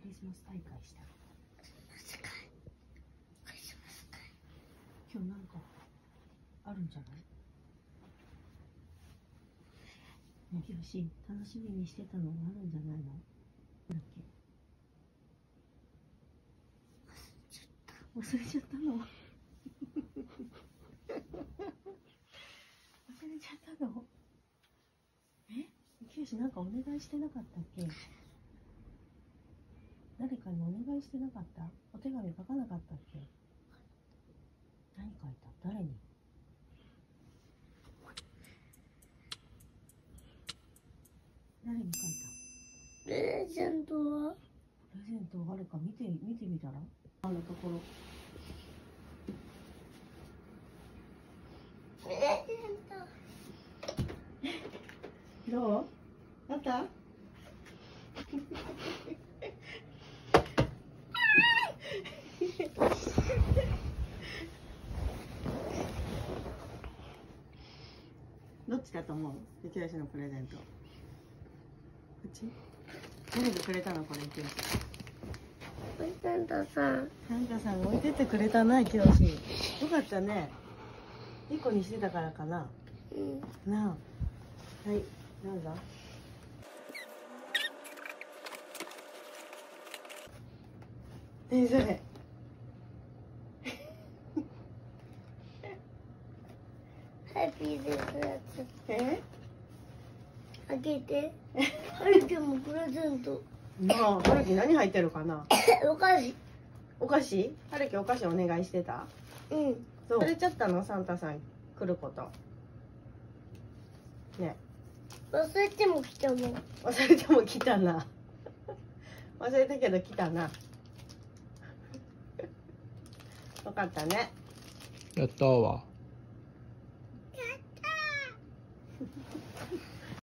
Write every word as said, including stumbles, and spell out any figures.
クリスマス大会したの。今日なんかあるんじゃない？ね、ひろし、楽しみにしてたのがあるんじゃないの？なんだっけ？忘れちゃったの？忘れちゃったの？え？ひろし、なんかお願いしてなかったっけ？誰かにお願いしてなかった？お手紙書かなかったっけ？何書いた？誰に？誰に書いた？ プレゼントは？ プレゼントあるか見て見てみたら？あるところ。 プレゼント。 どう？あった？どっちだと思う？ゆきよしのプレゼント。こっち？誰がくれたのこれ、ゆきよし。 サンタさん。 サンタさんが置いてってくれたな、ゆきよし。よかったね。いっこにしてたからかな。 うん。 なあ。はい、どうぞ。何それ。 ハッピーですやつ。 え？ 開けて。はるきもプレゼント。 まあ、はるき何入ってるかな。 お菓子。 お菓子？はるきお菓子お願いしてた？ うん。 そう。忘れちゃったの、サンタさん来ること。ね。 忘れても来たもん。 忘れても来たな。忘れたけど来たな。よかったね。 やったわ。 やったー。